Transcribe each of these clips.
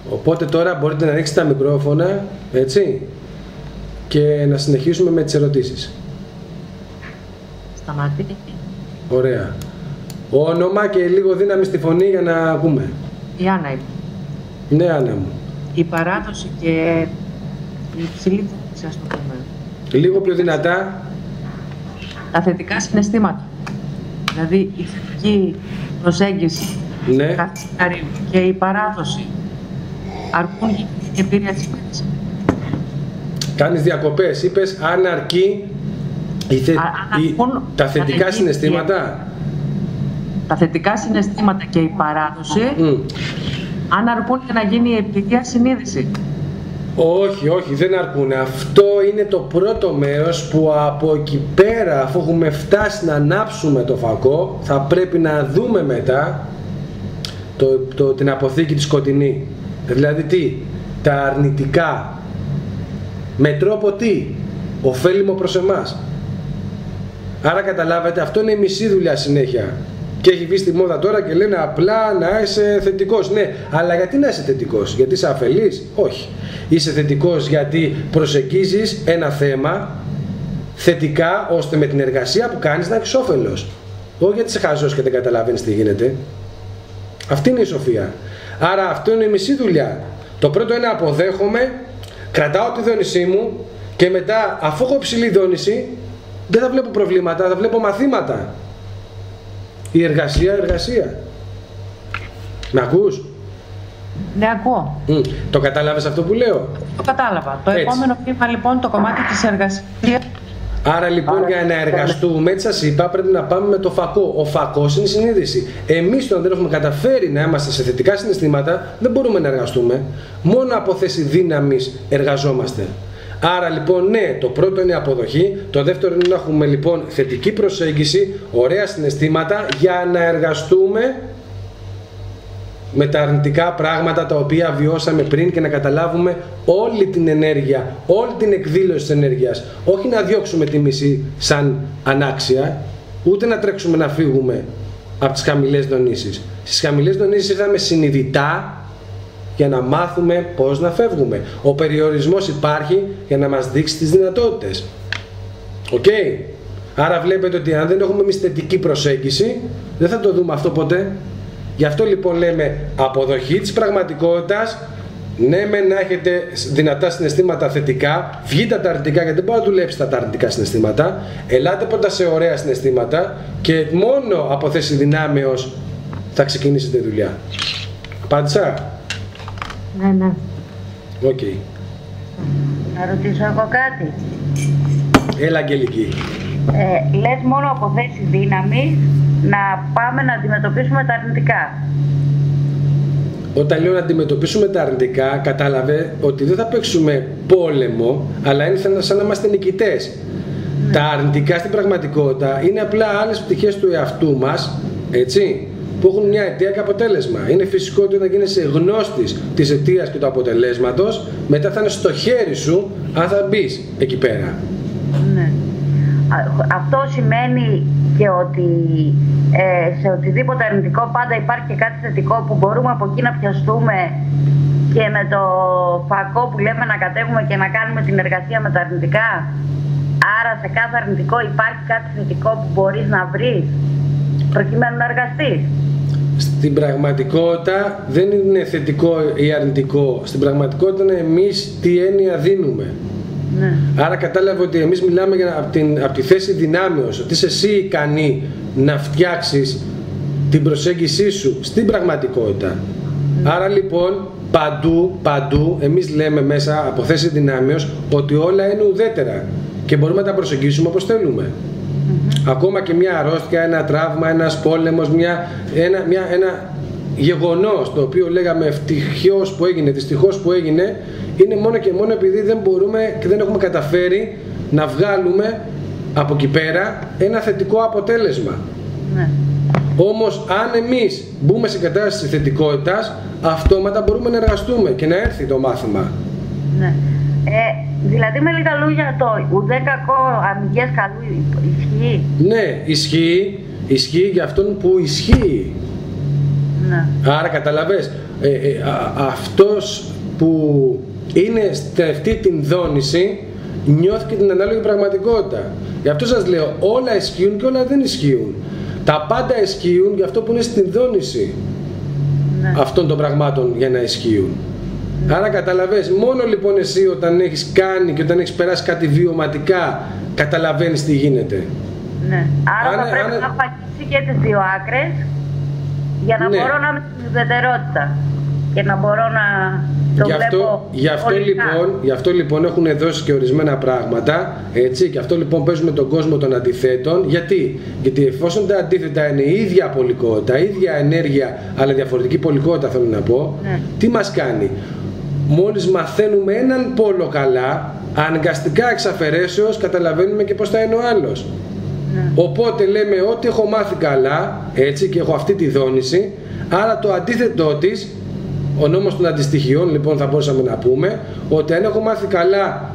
Οπότε τώρα μπορείτε να ανοίξετε τα μικρόφωνα, έτσι, και να συνεχίσουμε με τις ερωτήσεις. Σταμάτη. Ωραία. Όνομα και λίγο δύναμη στη φωνή για να ακούμε. Η Άννα είπε. Ναι, Άννα μου. Η παράδοση και η υψηλή φωνή, ας το πούμε. Λίγο πιο δυνατά. Τα θετικά συναισθήματα. Δηλαδή η θετική προσέγγιση, Ναι. και η παράδοση αρκούν για την εμπειρία της μήνας. Κάνεις διακοπές, είπες αν αρκεί τα θετικά συναισθήματα. Τα θετικά συναισθήματα και η παράδοση, αν αρκούν για να γίνει η εμπειρία συνείδηση. Όχι, όχι, δεν αρκούν. Αυτό είναι το πρώτο μέρος που από εκεί πέρα, αφού έχουμε φτάσει να ανάψουμε το φακό, θα πρέπει να δούμε μετά την αποθήκη τη σκοτεινή. Δηλαδή τι, τα αρνητικά, με τρόπο τι, ωφέλιμο προς εμάς. Άρα καταλάβετε, αυτό είναι η μισή δουλειά συνέχεια. Και έχει βγει στη μόδα τώρα και λένε απλά να είσαι θετικός. Ναι, αλλά γιατί να είσαι θετικός? Γιατί είσαι αφελής? Όχι. Είσαι θετικός γιατί προσεγγίζεις ένα θέμα θετικά, ώστε με την εργασία που κάνεις να έχεις όφελος. Όχι γιατί είσαι χαζός και δεν καταλαβαίνεις τι γίνεται. Αυτή είναι η σοφία. Άρα αυτό είναι η μισή δουλειά. Το πρώτο είναι αποδέχομαι, κρατάω τη δόνησή μου και μετά, αφού έχω υψηλή δόνηση, δεν θα βλέπω προβλήματα, θα βλέπω μαθήματα. Η εργασία. Με ακούς? Ναι, ακούω. Το κατάλαβες αυτό που λέω? Το κατάλαβα. Το επόμενο βήμα λοιπόν το κομμάτι της εργασίας. Άρα λοιπόν για να εργαστούμε, έτσι σας είπα, πρέπει να πάμε με το φακό. Ο φακός είναι η συνείδηση. Εμείς όταν δεν έχουμε καταφέρει να είμαστε σε θετικά συναισθήματα, δεν μπορούμε να εργαστούμε. Μόνο από θέση δύναμης εργαζόμαστε. Άρα λοιπόν ναι, το πρώτο είναι η αποδοχή, το δεύτερο είναι να έχουμε λοιπόν θετική προσέγγιση, ωραία συναισθήματα για να εργαστούμε με τα αρνητικά πράγματα τα οποία βιώσαμε πριν και να καταλάβουμε όλη την ενέργεια, όλη την εκδήλωση της ενέργειας. Όχι να διώξουμε τη μισή σαν ανάξια, ούτε να τρέξουμε να φύγουμε από τις χαμηλές δονήσεις. Στις χαμηλές δονήσεις ήρθαμε συνειδητά για να μάθουμε πώς να φεύγουμε. Ο περιορισμός υπάρχει για να μας δείξει τις δυνατότητες. Οκ. Άρα βλέπετε ότι αν δεν έχουμε εμείς θετική προσέγγιση, δεν θα το δούμε αυτό ποτέ. Γι' αυτό λοιπόν λέμε αποδοχή της πραγματικότητας. Ναι, να έχετε δυνατά συναισθήματα θετικά, βγείτε τα αρνητικά γιατί δεν μπορείτε να δουλέψετε τα αρνητικά συναισθήματα. Ελάτε πρώτα σε ωραία συναισθήματα και μόνο από θέση δυνάμεως θα ξεκινήσετε δουλειά. Απάντησα? Ναι. Οκ. Να ρωτήσω εγώ κάτι. Έλα Αγγελική. Λες μόνο από θέση δύναμη να πάμε να αντιμετωπίσουμε τα αρνητικά. Όταν λέω να αντιμετωπίσουμε τα αρνητικά, κατάλαβε ότι δεν θα παίξουμε πόλεμο, αλλά είναι σαν να είμαστε νικητές. Ναι. Τα αρνητικά στην πραγματικότητα είναι απλά άλλες πτυχές του εαυτού μας, έτσι, που έχουν μια αιτία και αποτέλεσμα. Είναι φυσικό ότι όταν γίνεσαι γνώστης της αιτίας και του αποτελέσματος, μετά θα είναι στο χέρι σου αν θα μπεις εκεί πέρα. Ναι. Αυτό σημαίνει και ότι σε οτιδήποτε αρνητικό πάντα υπάρχει και κάτι θετικό που μπορούμε από εκεί να πιαστούμε και με το φακό που λέμε να κατέβουμε και να κάνουμε την εργασία με τα αρνητικά. Άρα σε κάθε αρνητικό υπάρχει κάτι θετικό που μπορείς να βρεις προκειμένου να εργαστείς. Στην πραγματικότητα δεν είναι θετικό ή αρνητικό. Στην πραγματικότητα είναι εμείς τι έννοια δίνουμε. Ναι. Άρα κατάλαβε ότι εμείς μιλάμε από τη θέση δυνάμεως, ότι είσαι εσύ ικανή να φτιάξεις την προσέγγισή σου στην πραγματικότητα. Άρα λοιπόν παντού εμείς λέμε μέσα από θέση δυνάμεως ότι όλα είναι ουδέτερα και μπορούμε να τα προσεγγίσουμε όπως θέλουμε. Ακόμα και μια αρρώστια, ένα τραύμα, ένας πόλεμος, ένα γεγονός το οποίο λέγαμε ευτυχώς που έγινε, δυστυχώς που έγινε, είναι μόνο και μόνο επειδή δεν μπορούμε και δεν έχουμε καταφέρει να βγάλουμε από εκεί πέρα ένα θετικό αποτέλεσμα. Ναι. Όμως αν εμείς μπούμε σε κατάσταση θετικότητας, αυτόματα μπορούμε να εργαστούμε και να έρθει το μάθημα. Ναι. Δηλαδή με λίγα λόγια το ουδέ κακό αμυγές καλού ισχύει? Ναι, ισχύει για αυτόν που ισχύει. Ναι. Άρα καταλαβες, αυτός που είναι σε αυτή την δόνηση νιώθει και την ανάλογη πραγματικότητα. Γι' αυτό σας λέω, όλα ισχύουν και όλα δεν ισχύουν. Τα πάντα ισχύουν για αυτό που είναι στην δόνηση αυτών των πραγμάτων για να ισχύουν. Άρα καταλαβαίνεις, μόνο λοιπόν εσύ όταν έχεις κάνει και όταν έχεις περάσει κάτι βιωματικά καταλαβαίνεις τι γίνεται. Ναι. Άρα θα πρέπει να έχω αγγίξει και τις δύο άκρες για να μπορώ να είμαι στην ιδιαιτερότητα και να μπορώ να το βλέπω γι' αυτό λοιπόν έχουν δώσει και ορισμένα πράγματα, έτσι, και αυτό λοιπόν παίζουμε τον κόσμο των αντιθέτων. Γιατί εφόσον τα αντίθετα είναι η ίδια πολικότητα, η ίδια ενέργεια, αλλά διαφορετική πολικότητα θέλω να πω, τι μας κάνει? Μόλις μαθαίνουμε έναν πόλο καλά, αναγκαστικά εξ αφαιρέσεως καταλαβαίνουμε και πώς θα είναι ο άλλος. Οπότε λέμε ότι έχω μάθει καλά, έτσι, και έχω αυτή τη δόνηση, άρα το αντίθετό της, ο νόμος των αντιστοιχειών λοιπόν θα μπορούσαμε να πούμε, ότι αν έχω μάθει καλά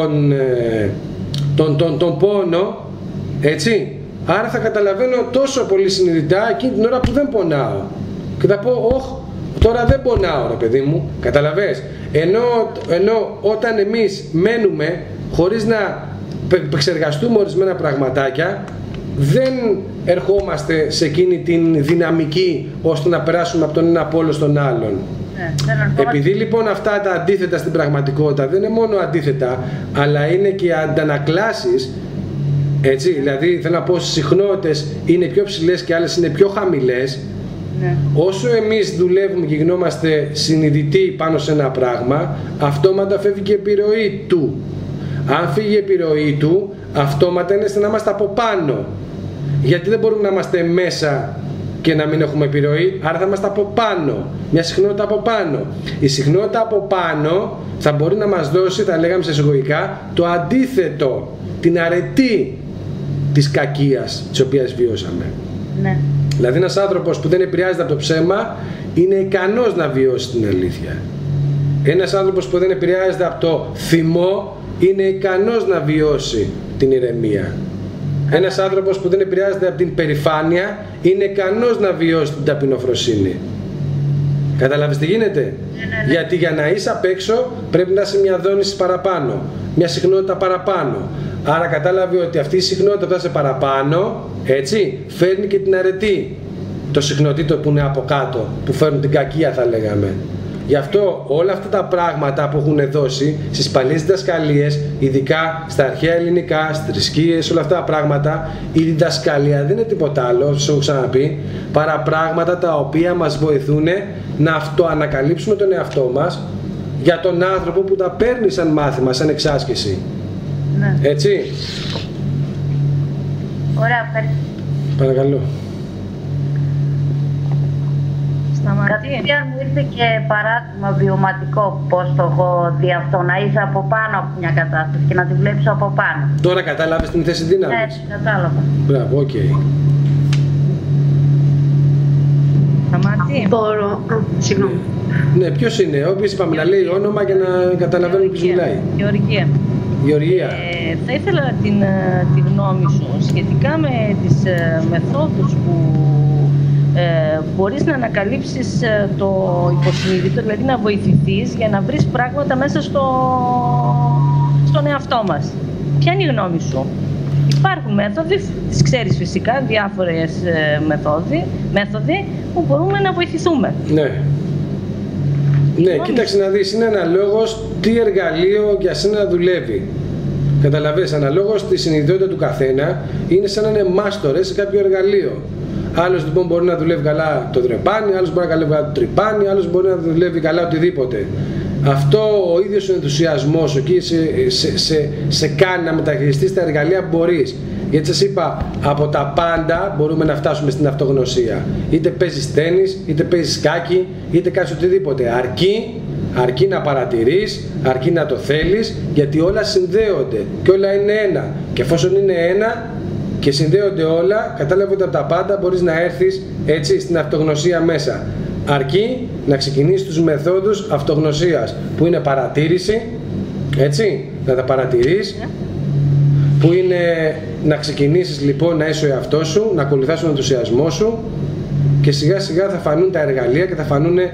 τον πόνο, έτσι, άρα θα καταλαβαίνω τόσο πολύ συνειδητά εκείνη την ώρα που δεν πονάω και θα πω τώρα δεν πονάω ρε παιδί μου, καταλαβες? Ενώ όταν εμείς μένουμε χωρίς να επεξεργαστούμε ορισμένα πραγματάκια, δεν ερχόμαστε σε εκείνη την δυναμική ώστε να περάσουμε από τον ένα πόλο στον άλλον. Επειδή λοιπόν αυτά τα αντίθετα στην πραγματικότητα δεν είναι μόνο αντίθετα, αλλά είναι και αντανακλάσεις, έτσι, δηλαδή θέλω να πω συχνότητες είναι πιο ψηλές και άλλες είναι πιο χαμηλές. Όσο εμείς δουλεύουμε και γινόμαστε συνειδητοί πάνω σε ένα πράγμα, αυτόματα φεύγει και η επιρροή του. Αν φύγει η επιρροή του, αυτόματα είναι σαν να είμαστε από πάνω. Γιατί δεν μπορούμε να είμαστε μέσα και να μην έχουμε επιρροή, άρα θα είμαστε από πάνω. Μια συχνότητα από πάνω. Η συχνότητα από πάνω θα μπορεί να μας δώσει, θα λέγαμε σε εισαγωγικά, το αντίθετο, την αρετή της κακίας της οποίας βιώσαμε. Ναι. Δηλαδή ένας άνθρωπος που δεν επηρεάζεται από το ψέμα είναι ικανός να βιώσει την αλήθεια. Ένας άνθρωπος που δεν επηρεάζεται από το θυμό είναι ικανός να βιώσει την ηρεμία. Ένας άνθρωπος που δεν επηρεάζεται από την περηφάνεια είναι ικανός να βιώσει την ταπεινοφροσύνη. Καταλάβεις τι γίνεται? Γιατί για να είσαι απ' έξω πρέπει να είσαι μια δόνηση παραπάνω, μια συχνότητα παραπάνω. Άρα κατάλαβε ότι αυτή η συχνότητα που θα είσαι παραπάνω, έτσι, φέρνει και την αρετή το συχνοτήτο που είναι από κάτω, που φέρνουν την κακία θα λέγαμε. Γι' αυτό όλα αυτά τα πράγματα που έχουν δώσει στις παλιές διδασκαλίες, ειδικά στα αρχαία ελληνικά, στις θρησκείες, όλα αυτά τα πράγματα, η διδασκαλία δεν είναι τίποτα άλλο, σας έχω ξαναπεί, παρά πράγματα τα οποία μας βοηθούν να αυτοανακαλύψουμε τον εαυτό μας για τον άνθρωπο που τα παίρνει σαν μάθημα, σαν εξάσκηση. Ναι. Έτσι. Ωραία, ευχαριστώ. Παρακαλώ. Κατευθείαν μου ήρθε και παράδειγμα βιωματικό πώς το έχω δει αυτό, να είσαι από πάνω από μια κατάσταση και να τη βλέπεις από πάνω. Τώρα κατάλαβες την θέση δύναμης? Ναι, κατάλαβα. Μπράβο, οκ. Σταμάτη. Μπορώ. Συγγνώμη. Ναι, ποιος είναι? Όποιος είπαμε να λέει όνομα για να καταλαβαίνουμε ποιος μιλάει. Γεωργία. Γεωργία. Θα ήθελα τη γνώμη σου σχετικά με τις μεθόδους που μπορείς να ανακαλύψεις το υποσυνείδητο, δηλαδή να βοηθηθείς για να βρεις πράγματα μέσα στον εαυτό μας. Ποια είναι η γνώμη σου? Υπάρχουν μέθοδοι, τις ξέρεις φυσικά, διάφορες μέθοδοι που μπορούμε να βοηθηθούμε. Ναι. Ναι, κοίταξε να δεις, είναι αναλόγως τι εργαλείο για σένα δουλεύει. Καταλαβαίνεις, αναλόγως τη συνειδητότητα του καθένα, είναι σαν να είναι μάστορες σε κάποιο εργαλείο. Άλλος λοιπόν μπορεί να δουλεύει καλά το δρεπάνι, άλλος μπορεί να δουλεύει καλά το τρυπάνι, άλλος μπορεί να δουλεύει καλά οτιδήποτε. Αυτό ο ίδιος ο ενθουσιασμός εκεί σε κάνει να μεταχειριστείς τα εργαλεία που μπορείς. Γιατί σας είπα, από τα πάντα μπορούμε να φτάσουμε στην αυτογνωσία. Είτε παίζεις τένις, είτε παίζεις σκάκι, είτε κάνεις οτιδήποτε. Αρκεί να παρατηρείς, αρκεί να το θέλεις, γιατί όλα συνδέονται και όλα είναι ένα. Και εφόσον είναι ένα και συνδέονται όλα, κατάλαβε ότι από τα πάντα μπορείς να έρθεις έτσι στην αυτογνωσία μέσα. Αρκεί να ξεκινήσεις τους μεθόδους αυτογνωσίας, που είναι παρατήρηση, έτσι, να τα παρατηρείς, που είναι να ξεκινήσεις λοιπόν να είσαι ο εαυτός σου, να ακολουθάς τον ενθουσιασμό σου και σιγά σιγά θα φανούν τα εργαλεία και θα φανούν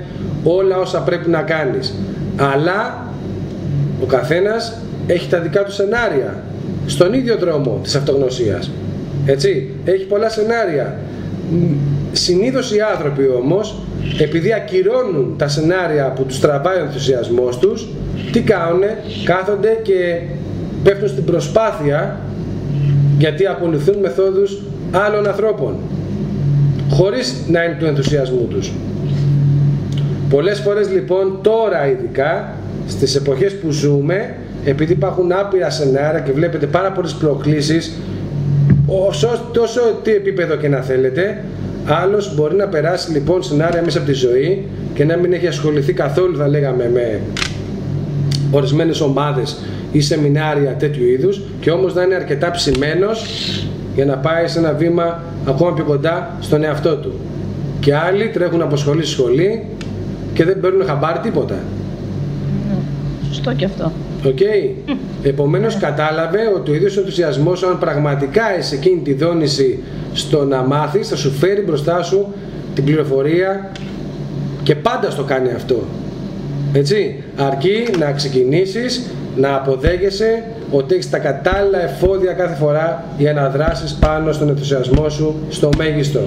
όλα όσα πρέπει να κάνεις. Αλλά ο καθένας έχει τα δικά του σενάρια στον ίδιο δρόμο της αυτογνωσίας. Έτσι, έχει πολλά σενάρια. Συνήθως οι άνθρωποι όμως, επειδή ακυρώνουν τα σενάρια που τους τραβάει ο ενθουσιασμός τους, τι κάνουνε? Κάθονται και πέφτουν στην προσπάθεια, γιατί ακολουθούν μεθόδους άλλων ανθρώπων, χωρίς να είναι του ενθουσιασμού τους. Πολλές φορές λοιπόν, τώρα ειδικά, στις εποχές που ζούμε, επειδή υπάρχουν άπειρα σενάρια και βλέπετε πάρα πολλές προκλήσεις, τόσο τι επίπεδο και να θέλετε, άλλος μπορεί να περάσει λοιπόν σενάρια μέσα από τη ζωή και να μην έχει ασχοληθεί καθόλου, θα λέγαμε, με ορισμένες ομάδες ή σεμινάρια τέτοιου είδους, και όμως να είναι αρκετά ψημένος για να πάει σε ένα βήμα ακόμα πιο κοντά στον εαυτό του. Και άλλοι τρέχουν από σχολή σε σχολή και δεν παίρνουν χαμπάρι τίποτα. Σωστό και αυτό. Okay. Επομένως κατάλαβε ότι ο ίδιος ο ενθουσιασμός, αν πραγματικά είσαι εκείνη τη δόνηση στο να μάθεις, θα σου φέρει μπροστά σου την πληροφορία, και πάντα στο κάνει αυτό. Έτσι, αρκεί να ξεκινήσεις να αποδέχεσαι ότι έχεις τα κατάλληλα εφόδια κάθε φορά για να δράσεις πάνω στον ενθουσιασμό σου στο μέγιστο.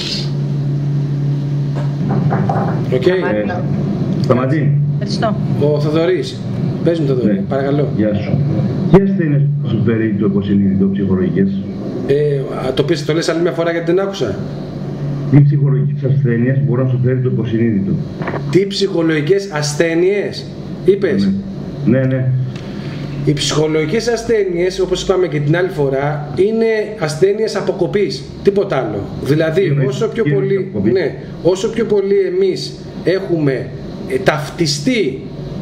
Σταματή. Ευχαριστώ. Ο Θοδωρής. Πες μου, Θοδωρή, παρακαλώ. Γεια σου. Τι ασθένειες σου φέρει το υποσυνείδητο, ψυχολογικές? Το λες άλλη μια φορά γιατί δεν άκουσα. Τι ψυχολογικές ασθένειες μπορεί να σου φέρει το υποσυνείδητο? Τι ψυχολογικές ασθένειες είπες? Ναι. Οι ψυχολογικές ασθένειες, όπως είπαμε και την άλλη φορά, είναι ασθένειες αποκοπής, τίποτα άλλο. Δηλαδή, όσο πιο πολύ εμείς έχουμε ταυτιστεί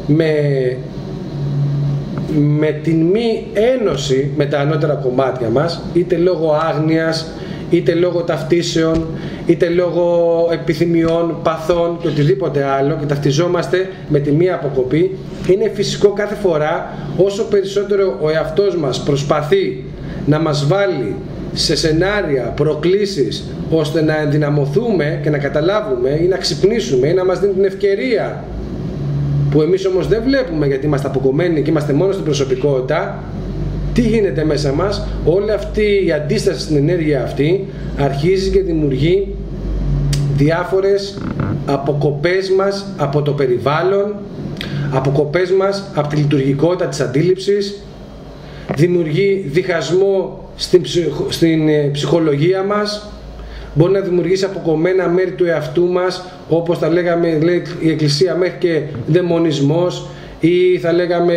με την μη ένωση με τα ανώτερα κομμάτια μας, είτε λόγω άγνοιας, είτε λόγω ταυτίσεων, είτε λόγω επιθυμιών, παθών και οτιδήποτε άλλο, και ταυτιζόμαστε με τη μία αποκοπή, είναι φυσικό κάθε φορά, όσο περισσότερο ο εαυτός μας προσπαθεί να μας βάλει σε σενάρια, προκλήσεις, ώστε να ενδυναμωθούμε και να καταλάβουμε ή να ξυπνήσουμε ή να μας δίνει την ευκαιρία, που εμείς όμως δεν βλέπουμε γιατί είμαστε αποκομμένοι και είμαστε μόνο στην προσωπικότητα, τι γίνεται μέσα μας? Όλη αυτή η αντίσταση στην ενέργεια αυτή αρχίζει και δημιουργεί διάφορες αποκοπές μας από το περιβάλλον, αποκοπές μας από τη λειτουργικότητα της αντίληψης, δημιουργεί διχασμό στην ψυχολογία μας, μπορεί να δημιουργήσει αποκομμένα μέρη του εαυτού μας, όπως θα λέγαμε, λέει η Εκκλησία, μέχρι και δαιμονισμός, ή θα λέγαμε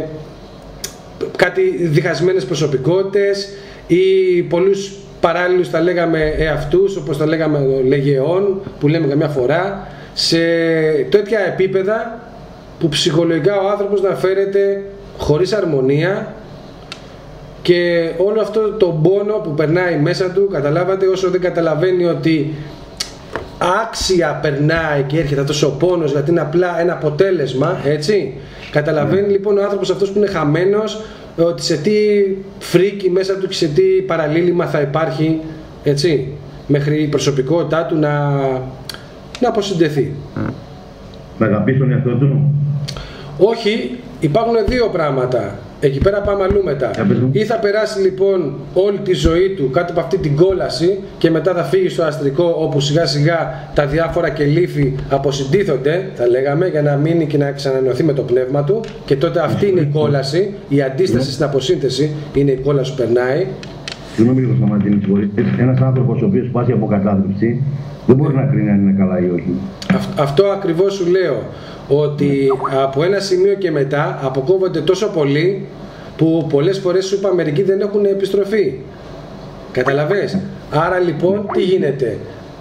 κάτι διχασμένες προσωπικότητες, ή πολλούς παράλληλους θα λέγαμε εαυτούς, όπως θα λέγαμε λεγεών που λέμε καμιά φορά, σε τέτοια επίπεδα που ψυχολογικά ο άνθρωπος να φέρεται χωρίς αρμονία, και όλο αυτό το πόνο που περνάει μέσα του, καταλάβατε, όσο δεν καταλαβαίνει ότι άξια περνάει και έρχεται αυτός ο πόνος, γιατί είναι απλά ένα αποτέλεσμα, έτσι, καταλαβαίνει λοιπόν ο άνθρωπος αυτός που είναι χαμένος, ότι σε τι φρίκι μέσα του και σε τι παραλίλημα θα υπάρχει, έτσι, μέχρι η προσωπικότητά του να αποσυντεθεί. Να αγαπήσει τον εαυτό του? Όχι, υπάρχουν δύο πράγματα. Εκεί πέρα πάμε αλλού μετά. Ή θα περάσει λοιπόν όλη τη ζωή του κάτω από αυτή την κόλαση και μετά θα φύγει στο αστρικό, όπου σιγά σιγά τα διάφορα κελύφη αποσυντίθονται, θα λέγαμε, για να μείνει και να ξανανωθεί με το πνεύμα του, και τότε αυτή είναι η κόλαση, η αντίσταση στην αποσύνθεση είναι η κόλαση που περνάει. Συγγνώμη λίγο, Σταματίνη, ένας άνθρωπος ο οποίος πάθει από κατάθλιψη δεν μπορεί να κρίνει αν είναι καλά ή όχι. Αυτό ακριβώς σου λέω, ότι από ένα σημείο και μετά αποκόβονται τόσο πολύ που πολλές φορές σου είπα μερικοί δεν έχουν επιστροφή. Καταλαβες? Άρα λοιπόν τι γίνεται?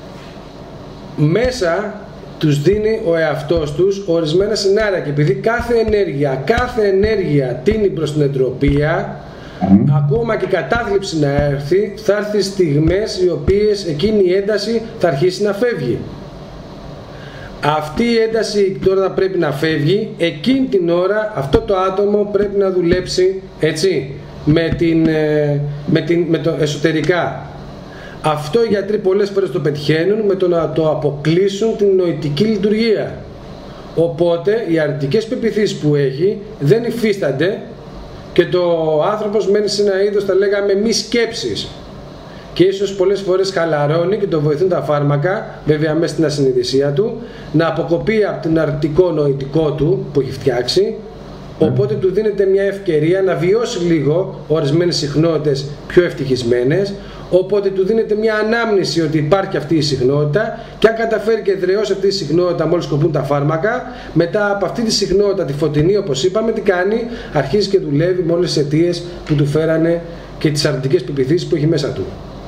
Μέσα τους δίνει ο εαυτός τους ορισμένα σενάρια, και επειδή κάθε ενέργεια τίνει προς την εντροπία, ακόμα και η κατάθλιψη να έρθει, θα έρθει στιγμές οι οποίες εκείνη η ένταση θα αρχίσει να φεύγει. Αυτή η ένταση τώρα θα πρέπει να φεύγει, εκείνη την ώρα αυτό το άτομο πρέπει να δουλέψει, έτσι, με το εσωτερικά. Αυτό οι γιατροί πολλές φορές το πετυχαίνουν με το να το αποκλείσουν την νοητική λειτουργία. Οπότε οι αρνητικές πεποιθήσεις που έχει δεν υφίστανται και το άνθρωπος μένει σε ένα είδος, θα λέγαμε, μη σκέψης. Και ίσως πολλές φορές χαλαρώνει και το βοηθούν τα φάρμακα, βέβαια μέσα στην ασυνειδησία του, να αποκοπεί από τον αρνητικό νοητικό του που έχει φτιάξει. Οπότε του δίνεται μια ευκαιρία να βιώσει λίγο ορισμένες συχνότητες πιο ευτυχισμένες. Οπότε του δίνεται μια ανάμνηση ότι υπάρχει αυτή η συχνότητα και αν καταφέρει και εδραιώσει αυτή τη συχνότητα μόλις κοπούν τα φάρμακα, μετά από αυτή τη συχνότητα, τη φωτεινή όπως είπαμε, τι κάνει, αρχίζει και δουλεύει με όλες τις αιτίες που του φέρανε και τις αρνητικές πεποιθήσεις που έχει μέσα του.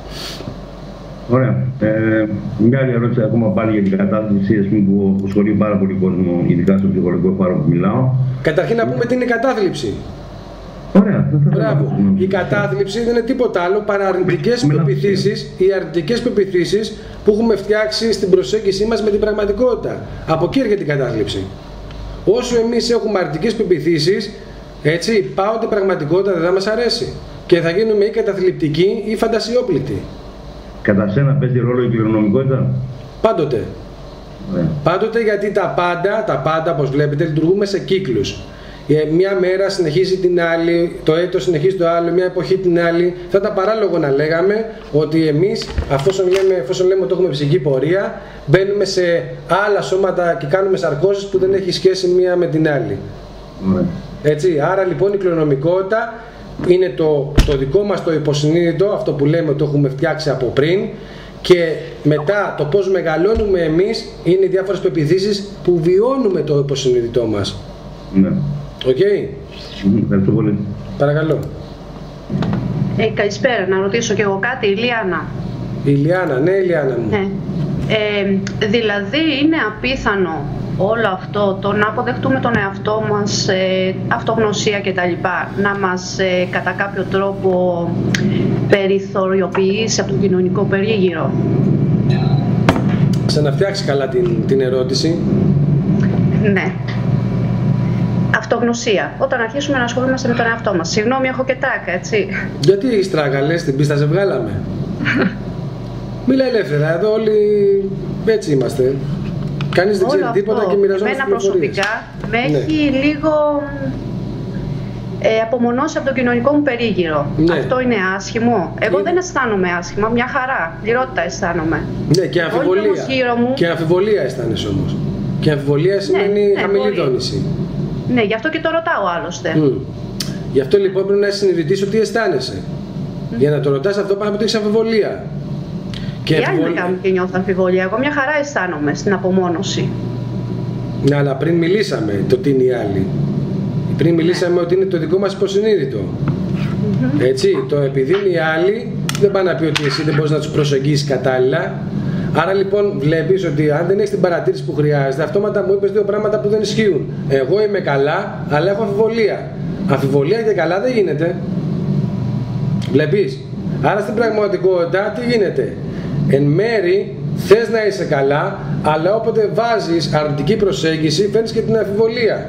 Ωραία. Μια άλλη ερώτηση ακόμα πάλι για την κατάθλιψη που απασχολεί πάρα πολύ κόσμο, ειδικά στο ψυχολογικό φάρμακο που μιλάω. Καταρχήν να πούμε τι είναι η κατάθλιψη. Ωραία. Μπράβο. Η κατάθλιψη δεν είναι τίποτα άλλο παρά αρνητικές πεποιθήσεις ή αρνητικές πεποιθήσεις που έχουμε φτιάξει στην προσέγγιση μας με την πραγματικότητα. Από εκεί έρχεται η κατάθλιψη. Όσο εμείς έχουμε αρνητικές πεποιθήσεις, έτσι, πάω η πραγματικότητα δεν θα μας αρέσει. Και θα γίνουμε ή καταθλιπτικοί ή φαντασιόπλητοι. Κατά σένα παίζει ρόλο η κληρονομικότητα? Πάντοτε. Πάντοτε, γιατί τα πάντα όπως βλέπετε λειτουργούμε σε κύκλους. Μια μέρα συνεχίζει την άλλη, το έτος συνεχίζει το άλλο, μια εποχή την άλλη. Θα ήταν παράλογο να λέγαμε ότι εμείς, εφόσον λέμε ότι έχουμε ψυχική πορεία, μπαίνουμε σε άλλα σώματα και κάνουμε σαρκώσεις που δεν έχει σχέση μία με την άλλη. Έτσι, άρα λοιπόν η κληρονομικότητα είναι το δικό μας το υποσυνείδητο, αυτό που λέμε ότι το έχουμε φτιάξει από πριν, και μετά το πώς μεγαλώνουμε εμείς είναι οι διάφορες πεποιθήσεις που βιώνουμε το υποσυνείδητό μας. Ναι. Οκ. Ευχαριστώ πολύ. Παρακαλώ. Καλησπέρα, να ρωτήσω κι εγώ κάτι, η Λιάννα. Η Λιάννα, ναι, η Λιάννα μου. Δηλαδή είναι απίθανο όλο αυτό το να αποδεχτούμε τον εαυτό μας, αυτογνωσία κτλ, να μας κατά κάποιο τρόπο περιθωριοποιήσει από τον κοινωνικό περίγυρο? Ξαναφτιάξει καλά την ερώτηση. Ναι. Αυτογνωσία. Όταν αρχίσουμε να ασχολούμαστε με τον εαυτό μας. Συγγνώμη, έχω και τάκα, έτσι. Γιατί έχεις τράκα, λες, την πίστα σε βγάλαμε? Μιλά ελεύθερα, εδώ όλοι έτσι είμαστε. Κανείς δεν ξέρει τίποτα και μοιραζόμαστε πληροφορίες. Προσωπικά με έχει λίγο απομονώσει από τον κοινωνικό μου περίγυρο. Ναι. Αυτό είναι άσχημο? Εγώ δεν αισθάνομαι άσχημα, μια χαρά, λιρότητα αισθάνομαι. Ναι, και αμφιβολία. Και αμφιβολία αισθάνεσαι όμως. Και αμφιβολία σημαίνει χαμηλή δόνηση. Ναι, γι' αυτό και το ρωτάω άλλωστε. Γι' αυτό λοιπόν πρέπει να συνειδητοποιήσεις ότι αισθάνεσαι. Για να το ρωτάς αυτό πάνω από ότι έχεις αμφιβολία. Και άλλοι κάνουν και νιώθω αμφιβολία. Εγώ μια χαρά αισθάνομαι στην απομόνωση. Ναι, αλλά πριν μιλήσαμε το τι είναι οι άλλοι. Πριν μιλήσαμε ότι είναι το δικό μας υποσυνείδητο. Έτσι, το επειδή είναι οι άλλοι δεν πάει να πει ότι εσύ δεν μπορείς να τους προσεγγίσεις κατάλληλα. Άρα λοιπόν βλέπεις ότι αν δεν έχεις την παρατήρηση που χρειάζεται, αυτόματα μου είπες δύο πράγματα που δεν ισχύουν. Εγώ είμαι καλά, αλλά έχω αμφιβολία. Αμφιβολία και καλά δεν γίνεται. Βλέπεις. Άρα στην πραγματικότητα τι γίνεται? Εν μέρη θες να είσαι καλά, αλλά όποτε βάζεις αρνητική προσέγγιση φέρνεις και την αμφιβολία.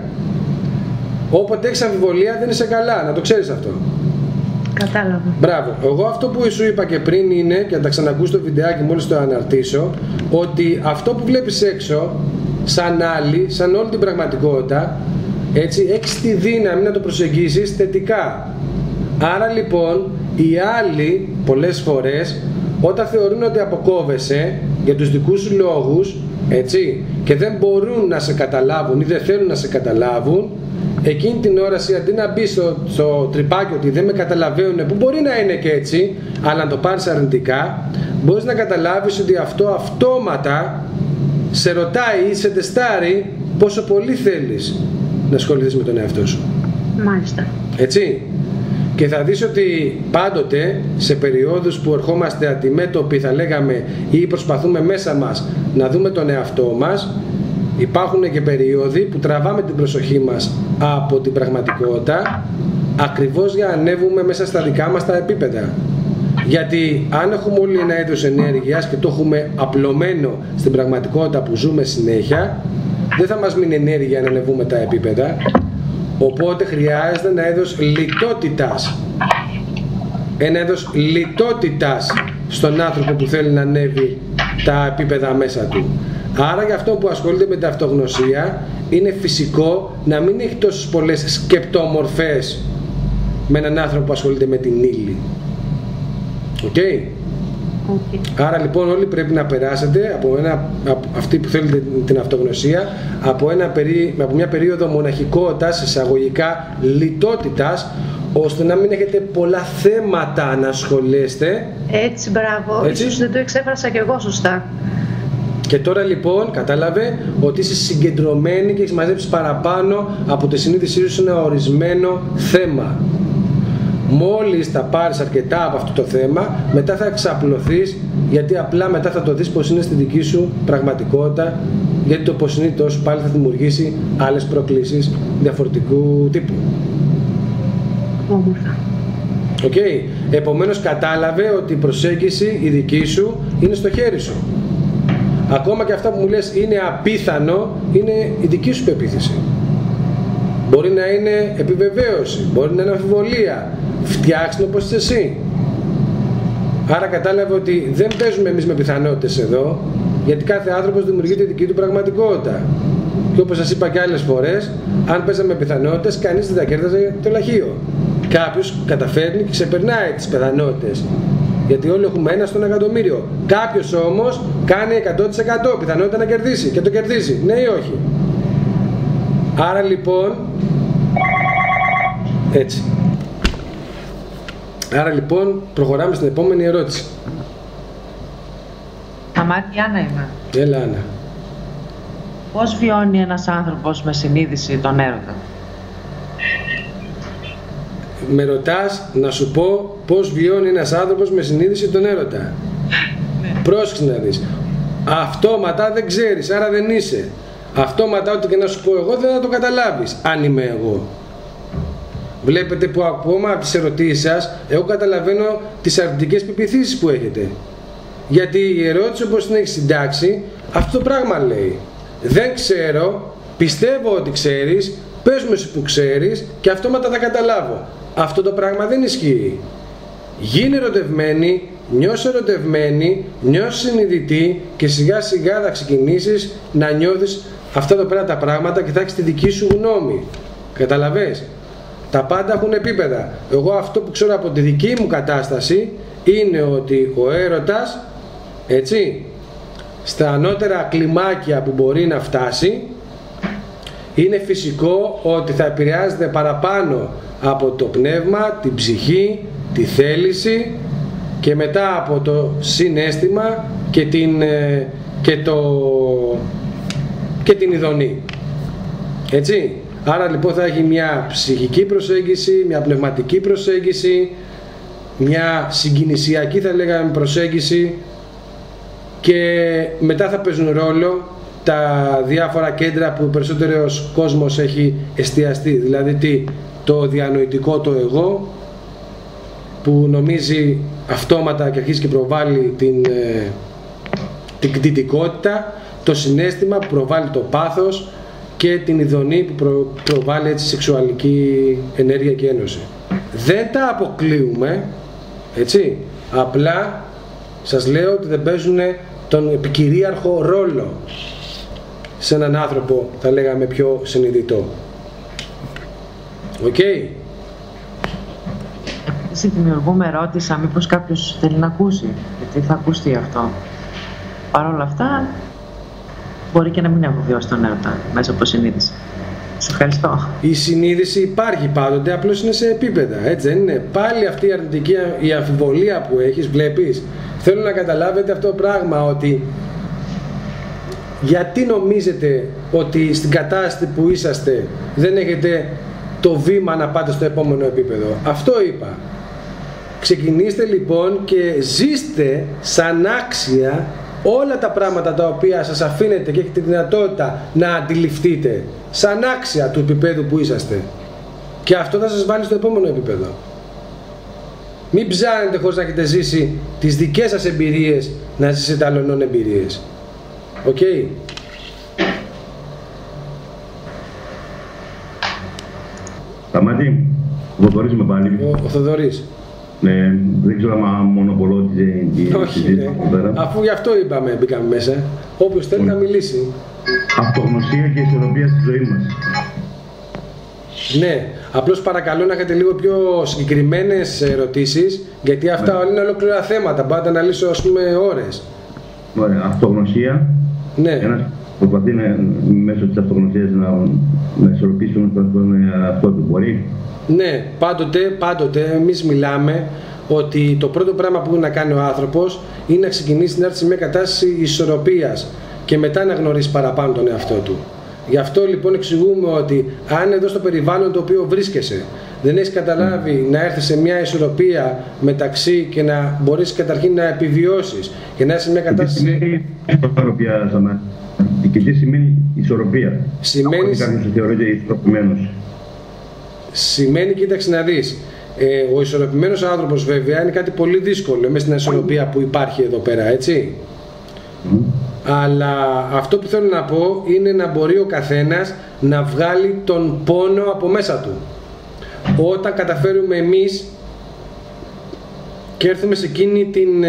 Όποτε έχεις αμφιβολία δεν είσαι καλά, να το ξέρεις αυτό. Κατάλαβα. Μπράβο. Εγώ αυτό που σου είπα και πριν είναι, και να τα ξανακούσεις το βιντεάκι μόλις το αναρτήσω, ότι αυτό που βλέπεις έξω, σαν άλλη, σαν όλη την πραγματικότητα, έτσι, έχεις τη δύναμη να το προσεγγίσεις θετικά. Άρα λοιπόν, οι άλλοι πολλές φορές, όταν θεωρούν ότι αποκόβεσαι για τους δικούς σου λόγους, έτσι, και δεν μπορούν να σε καταλάβουν ή δεν θέλουν να σε καταλάβουν, εκείνη την ώρα αντί να μπει στο τρυπάκι ότι δεν με καταλαβαίνουν, που μπορεί να είναι και έτσι, αλλά να το πάρεις αρνητικά, μπορείς να καταλάβεις ότι αυτό αυτόματα σε ρωτάει ή σε τεστάρει πόσο πολύ θέλεις να ασχοληθείς με τον εαυτό σου. Μάλιστα. Έτσι. Και θα δεις ότι πάντοτε σε περιόδους που ερχόμαστε αντιμέτωποι, θα λέγαμε, ή προσπαθούμε μέσα μας να δούμε τον εαυτό μας, υπάρχουν και περίοδοι που τραβάμε την προσοχή μας από την πραγματικότητα, ακριβώς για να ανέβουμε μέσα στα δικά μας τα επίπεδα. Γιατί αν έχουμε όλοι ένα είδος ενέργειας και το έχουμε απλωμένο στην πραγματικότητα που ζούμε συνέχεια, δεν θα μας μείνει ενέργεια να ανεβούμε τα επίπεδα. Οπότε χρειάζεται ένα είδος λιτότητας. Ένα είδος λιτότητας στον άνθρωπο που θέλει να ανέβει τα επίπεδα μέσα του. Άρα για αυτό που ασχολείται με την αυτογνωσία είναι φυσικό να μην έχει τόσες πολλές σκεπτόμορφες με έναν άνθρωπο που ασχολείται με την ύλη. Οκ. Άρα λοιπόν όλοι πρέπει να περάσετε αυτοί που θέλετε την αυτογνωσία από μια περίοδο μοναχικότητας, εισαγωγικά λιτότητας, ώστε να μην έχετε πολλά θέματα να ασχολείστε. Έτσι, μπράβο. Ίσως δεν το εξέφρασα και εγώ σωστά. Και τώρα λοιπόν κατάλαβε ότι είσαι συγκεντρωμένη και έχεις μαζέψει παραπάνω από τη συνείδησή σου σε ένα ορισμένο θέμα. Μόλις θα πάρεις αρκετά από αυτό το θέμα, μετά θα εξαπλωθείς, γιατί απλά μετά θα το δεις πως είναι στη δική σου πραγματικότητα, γιατί το υποσυνείδητό σου πάλι θα δημιουργήσει άλλες προκλήσεις διαφορετικού τύπου. Όμορφα. Okay. Επομένως κατάλαβε ότι η προσέγγιση η δική σου είναι στο χέρι σου. Ακόμα και αυτά που μου λες είναι απίθανο, είναι η δική σου πεποίθηση. Μπορεί να είναι επιβεβαίωση, μπορεί να είναι αμφιβολία. Φτιάξτε το όπως είσαι εσύ. Άρα κατάλαβε ότι δεν παίζουμε εμείς με πιθανότητες εδώ, γιατί κάθε άνθρωπος δημιουργεί τη δική του πραγματικότητα. Και όπως σας είπα και άλλες φορές, αν παίζαμε με πιθανότητες, κανείς δεν θα κέρδιζε το λαχείο. Κάποιος καταφέρνει και ξεπερνάει τις πιθανότητες. Γιατί όλοι έχουμε 1 στον εκατομμύριο. Κάποιος όμως κάνει 100% πιθανότητα να κερδίσει και το κερδίζει. Ναι ή όχι? Άρα λοιπόν, έτσι. Άρα λοιπόν προχωράμε στην επόμενη ερώτηση. Αμάτη, Άννα είμαι. Έλα, Άννα. Πώς βιώνει ένας άνθρωπος με συνείδηση τον έρωτα? Με ρωτάς να σου πω πώς βιώνει ένας άνθρωπος με συνείδηση τον έρωτα. Πρόσεξε να δεις. Αυτόματα δεν ξέρεις, άρα δεν είσαι. Αυτόματα ό,τι και να σου πω εγώ δεν θα το καταλάβεις, αν είμαι εγώ. Βλέπετε που ακόμα από τις ερωτήσεις σας, εγώ καταλαβαίνω τις αρνητικές πεποιθήσεις που έχετε. Γιατί η ερώτηση όπως την έχει συντάξει, αυτό το πράγμα λέει. Δεν ξέρω, πιστεύω ότι ξέρεις, πες μου εσύ που ξέρεις και αυτόματα θα καταλάβω. Αυτό το πράγμα δεν ισχύει. Γίνε ερωτευμένη, νιώσε ερωτευμένη, νιώσε συνειδητή και σιγά σιγά θα ξεκινήσεις να νιώθεις αυτά εδώ πέρα τα πράγματα και θα έχεις τη δική σου γνώμη. Καταλαβες? Τα πάντα έχουν επίπεδα. Εγώ αυτό που ξέρω από τη δική μου κατάσταση είναι ότι ο έρωτας, έτσι, στα ανώτερα κλιμάκια που μπορεί να φτάσει, είναι φυσικό ότι θα επηρεάζεται παραπάνω από το πνεύμα, την ψυχή, τη θέληση και μετά από το συναίσθημα και την ειδονή. Έτσι. Άρα λοιπόν θα έχει μια ψυχική προσέγγιση, μια πνευματική προσέγγιση, μια συγκινησιακή θα λέγαμε προσέγγιση και μετά θα παίζουν ρόλο τα διάφορα κέντρα που περισσότερος κόσμος έχει εστιαστεί. Δηλαδή το διανοητικό το εγώ που νομίζει αυτόματα και αρχίζει και προβάλλει την κτητικότητα, το συναίσθημα που προβάλλει το πάθος και την ειδονή που προβάλλει έτσι σεξουαλική ενέργεια και ένωση. Δεν τα αποκλείουμε, έτσι, απλά σας λέω ότι δεν παίζουν τον επικυρίαρχο ρόλο σε έναν άνθρωπο, θα λέγαμε πιο συνειδητό. Οκ. Εσύ δημιουργούμε ερώτηση, μήπως κάποιος θέλει να ακούσει, γιατί θα ακουστεί αυτό. Παρ' όλα αυτά, μπορεί και να μην έχω βιώσει τον έρωτα μέσα από συνείδηση. Σε ευχαριστώ. Η συνείδηση υπάρχει πάντοτε, απλώς είναι σε επίπεδα, έτσι δεν είναι? Πάλι αυτή η αρνητική, η αμφιβολία που έχεις, βλέπεις. Θέλω να καταλάβετε αυτό το πράγμα, ότι γιατί νομίζετε ότι στην κατάσταση που είσαστε δεν έχετε το βήμα να πάτε στο επόμενο επίπεδο? Αυτό είπα. Ξεκινήστε λοιπόν και ζήστε σαν άξια όλα τα πράγματα τα οποία σας αφήνετε και έχετε τη δυνατότητα να αντιληφθείτε σαν άξια του επίπεδου που είσαστε. Και αυτό θα σας βάλει στο επόμενο επίπεδο. Μην ψάχνετε χωρίς να έχετε ζήσει τις δικές σας εμπειρίες να ζήσετε άλλων εμπειρίες. Οκ. Σταμάτη, ο Θοδωρής είμαι πάλι. Ο Θοδωρής. Δεν ξέρω αν μονοπολώ τη συζήτηση. Αφού γι' αυτό είπαμε, μπήκαμε μέσα. Όποιος θέλει να μιλήσει. Αυτογνωσία και ισορροπία στη ζωή μας. Ναι, απλώς παρακαλώ να έχετε λίγο πιο συγκεκριμένες ερωτήσεις, γιατί αυτά όλα είναι ολόκληρα θέματα. Μπορώ να τα αναλύσω, ας πούμε, ώρες. Ωραία. Αυτογνωσία. Ναι. Ένας προσπαθεί μέσω της αυτογνωσίας να ισορροπήσει τον εαυτό του. Μπορεί. Ναι, πάντοτε εμείς μιλάμε ότι το πρώτο πράγμα που μπορεί να κάνει ο άνθρωπος είναι να ξεκινήσει να έρθει σε μια κατάσταση ισορροπίας και μετά να γνωρίσει παραπάνω τον εαυτό του. Γι' αυτό λοιπόν εξηγούμε ότι αν εδώ στο περιβάλλον το οποίο βρίσκεσαι δεν έχεις καταλάβει να έρθεις σε μια ισορροπία μεταξύ και να μπορείς καταρχήν να επιβιώσεις και να είσαι σε μια κατάσταση... Τι σημαίνει ισορροπία, Σαμά? Και τι σημαίνει ισορροπία? Σημαίνει... Κάποιος θεωρείται ισορροπημένος. Σημαίνει, κοίταξε να δεις, ο ισορροπημένος άνθρωπος βέβαια είναι κάτι πολύ δύσκολο μέσα στην ισορροπία που υπάρχει εδώ πέρα, έτσι. Αλλά αυτό που θέλω να πω είναι να μπορεί ο καθένας να βγάλει τον πόνο από μέσα του. Όταν καταφέρουμε εμείς και έρθουμε σε εκείνη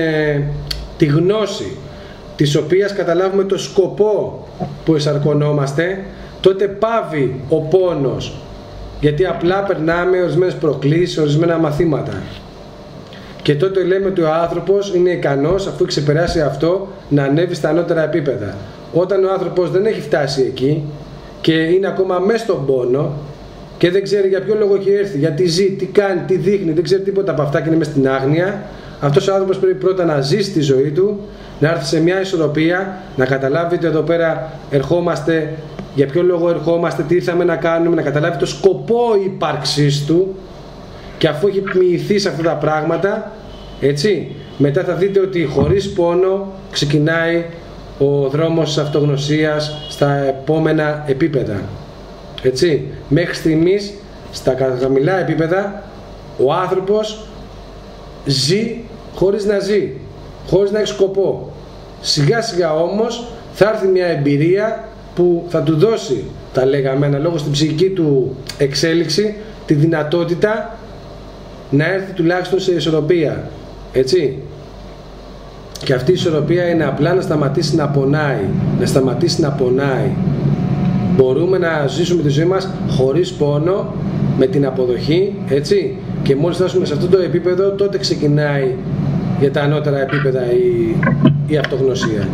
τη γνώση της οποίας καταλάβουμε το σκοπό που εισαρκωνόμαστε, τότε πάβει ο πόνος, γιατί απλά περνάμε ορισμένες προκλήσεις, ορισμένα μαθήματα. Και τότε λέμε ότι ο άνθρωπος είναι ικανός, αφού έχει ξεπεράσει αυτό, να ανέβει στα ανώτερα επίπεδα. Όταν ο άνθρωπος δεν έχει φτάσει εκεί και είναι ακόμα μέσα στον πόνο και δεν ξέρει για ποιο λόγο έχει έρθει, γιατί ζει, τι κάνει, τι δείχνει, δεν ξέρει τίποτα από αυτά και είναι μέσα στην άγνοια, αυτός ο άνθρωπος πρέπει πρώτα να ζήσει τη ζωή του, να έρθει σε μια ισορροπία, να καταλάβει ότι εδώ πέρα ερχόμαστε, για ποιο λόγο ερχόμαστε, τι ήρθαμε να κάνουμε, να καταλάβει το σκοπό ύπαρξής του. Και αφού έχει μοιηθεί σε αυτά τα πράγματα, έτσι, μετά θα δείτε ότι χωρίς πόνο ξεκινάει ο δρόμος της αυτογνωσίας στα επόμενα επίπεδα. Έτσι, μέχρι στιγμής στα χαμηλά επίπεδα ο άνθρωπος ζει χωρίς να ζει, χωρίς να έχει σκοπό. Σιγά σιγά όμως θα έρθει μια εμπειρία που θα του δώσει, τα λέγαμε, αναλόγως στην ψυχική του εξέλιξη, τη δυνατότητα να έρθει τουλάχιστον σε ισορροπία, έτσι. Και αυτή η ισορροπία είναι απλά να σταματήσει να πονάει, να σταματήσει να πονάει. Μπορούμε να ζήσουμε τη ζωή μας χωρίς πόνο, με την αποδοχή, έτσι. Και μόλις φτάσουμε σε αυτό το επίπεδο, τότε ξεκινάει για τα ανώτερα επίπεδα η αυτογνωσία.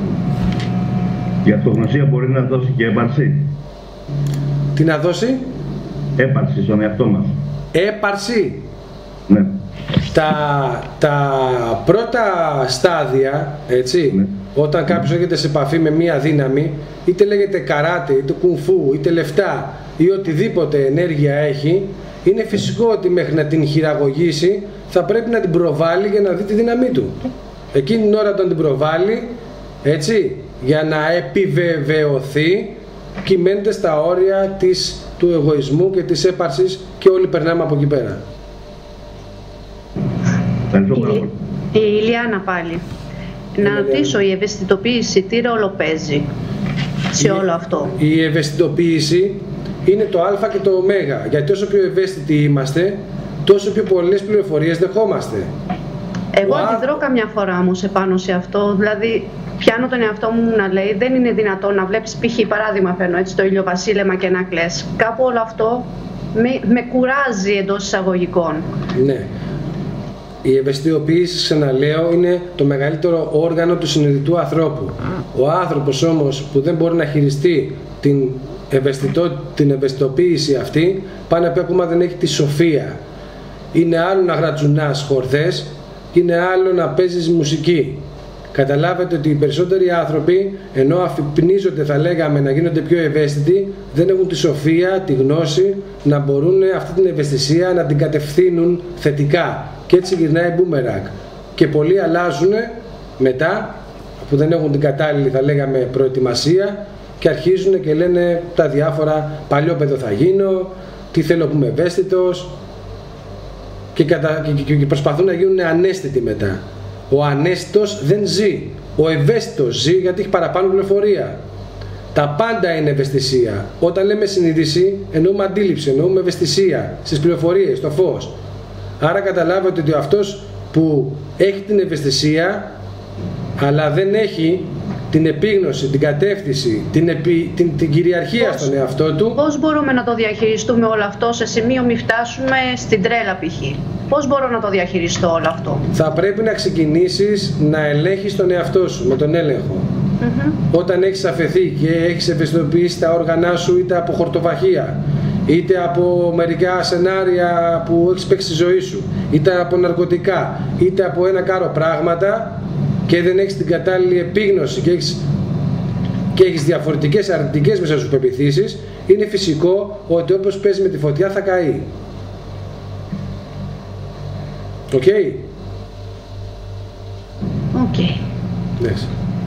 Η αυτογνωσία μπορεί να δώσει και έπαρση. Τι να δώσει? Έπαρση στον εαυτό μας. Έπαρση. Ναι. Τα πρώτα στάδια, έτσι, ναι, όταν κάποιος έρχεται σε επαφή με μία δύναμη, είτε λέγεται καράτε, είτε κουνφού, είτε λεφτά ή οτιδήποτε ενέργεια έχει, είναι φυσικό ότι μέχρι να την χειραγωγήσει θα πρέπει να την προβάλλει για να δει τη δύναμή του. Εκείνη την ώρα όταν την προβάλλει, έτσι, για να επιβεβαιωθεί, κυμαίνεται στα όρια του εγωισμού και της έπαρσης και όλοι περνάμε από εκεί πέρα. Η Ηλιάνα πάλι. Να ρωτήσω, η ευαισθητοποίηση τι ρόλο παίζει σε όλο αυτό? Η ευαισθητοποίηση είναι το α και το ω, γιατί όσο πιο ευαίσθητοι είμαστε, τόσο πιο πολλές πληροφορίες δεχόμαστε. Εγώ αντιδρώ καμιά φορά όμως επάνω σε αυτό, δηλαδή πιάνω τον εαυτό μου να λέει δεν είναι δυνατόν να βλέπεις, π.χ. παράδειγμα φέρνω έτσι, το ηλιοβασίλεμα και να κλαις. Κάπου όλο αυτό με κουράζει εντός εισαγωγικών. Ναι. Η ευαισθητοποίηση, ξαναλέω, είναι το μεγαλύτερο όργανο του συνειδητού ανθρώπου. Ο άνθρωπος όμως που δεν μπορεί να χειριστεί την ευαισθητοποίηση αυτή, πάνω απ' ακόμα δεν έχει τη σοφία. Είναι άλλο να γρατζουνάς χορδές και είναι άλλο να παίζεις μουσική. Καταλάβετε ότι οι περισσότεροι άνθρωποι, ενώ αφυπνίζονται, θα λέγαμε, να γίνονται πιο ευαίσθητοι, δεν έχουν τη σοφία, τη γνώση, να μπορούν αυτή την ευαισθησία να την κατευθύνουν θετικά. Και έτσι γυρνάει μπούμεραγκ. Και πολλοί αλλάζουν μετά, που δεν έχουν την κατάλληλη, θα λέγαμε, προετοιμασία, και αρχίζουν και λένε τα διάφορα, παλιόπαιδο θα γίνω, τι θέλω που είμαι ευαίσθητος, και προσπαθούν να γίνουν αναίσθητοι μετά. Ο αναίσθητος δεν ζει. Ο ευαίσθητος ζει γιατί έχει παραπάνω πληροφορία. Τα πάντα είναι ευαισθησία. Όταν λέμε συνείδηση, εννοούμε αντίληψη, εννοούμε ευαισθησία στις πληροφορίες, στο φως. Άρα καταλάβετε ότι αυτός που έχει την ευαισθησία, αλλά δεν έχει την επίγνωση, την κατεύθυνση, την κυριαρχία στον εαυτό του. Πώς μπορούμε να το διαχειριστούμε όλο αυτό σε σημείο μη φτάσουμε στην τρέλα π.χ.? Πώς μπορώ να το διαχειριστώ όλο αυτό? Θα πρέπει να ξεκινήσεις να ελέγχεις τον εαυτό σου με τον έλεγχο. Όταν έχεις αφαιθεί και έχεις ευαισθητοποιήσει τα όργανά σου, είτε από χορτοφαχία, είτε από μερικά σενάρια που έχεις παίξει στη ζωή σου, είτε από ναρκωτικά, είτε από ένα κάρο πράγματα, και δεν έχεις την κατάλληλη επίγνωση και έχεις διαφορετικές αρνητικές μέσα σου πεποιθήσεις, είναι φυσικό ότι όπως παίζει με τη φωτιά θα καεί. Οκ. Οκ. Yes.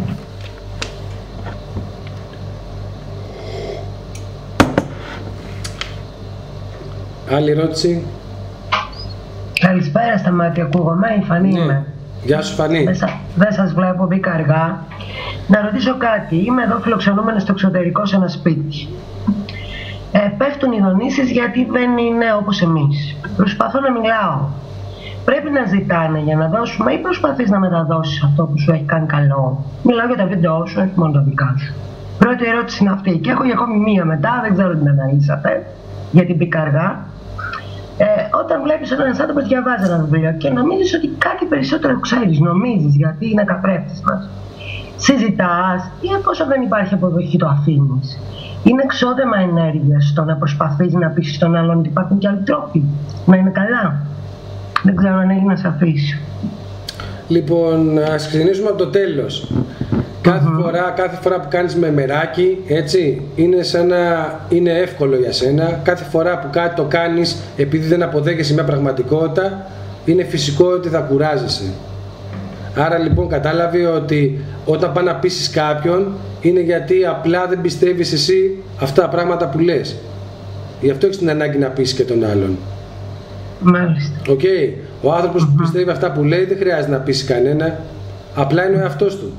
Άλλη ερώτηση? Καλησπέρα Σταμάτη, ακούγομαι, η Φανή είμαι. Γεια σου Φανή. Δεν σας βλέπω, μπήκα αργά. Να ρωτήσω κάτι, είμαι εδώ φιλοξενούμενη στο εξωτερικό σε ένα σπίτι. Πέφτουν οι δονήσεις γιατί δεν είναι όπως εμείς. Προσπαθώ να μιλάω. Πρέπει να ζητάνε για να δώσουμε ή προσπαθείς να μεταδώσεις αυτό που σου έχει κάνει καλό? Μιλάω για τα βίντεο σου, όχι μόνο τα δικά σου. Πρώτη ερώτηση είναι αυτή και έχω για ακόμη μία μετά, δεν ξέρω τι αναλύσατε, γιατί μπήκα αργά. Όταν βλέπεις έναν άνθρωπο διαβάζει ένα βιβλίο και νομίζεις ότι κάτι περισσότερο ξέρεις, νομίζεις γιατί είναι καθρέφτης μας, συζητάς ή εφόσον δεν υπάρχει αποδοχή το αφήνεις? Είναι εξόδεμα ενέργειας το να προσπαθείς να πείσεις τον άλλον ότι υπάρχουν και άλλοι τρόποι να είναι καλά. Δεν ξέρω αν έγινε σαφής. Λοιπόν, ας ξεκινήσουμε από το τέλος. Κάθε φορά που κάνεις μεμεράκι, έτσι, είναι εύκολο για σένα. Κάθε φορά που κάτι το κάνεις επειδή δεν αποδέχεσαι μια πραγματικότητα, είναι φυσικό ότι θα κουράζεσαι. Άρα λοιπόν κατάλαβε ότι όταν πας να πείσεις κάποιον, είναι γιατί απλά δεν πιστεύεις εσύ αυτά τα πράγματα που λες. Γι' αυτό έχεις την ανάγκη να πείσεις και τον άλλον. Μάλιστα. Okay. Ο άνθρωπος που πιστεύει αυτά που λέει δεν χρειάζεται να πείσει κανένα, απλά είναι ο εαυτός του.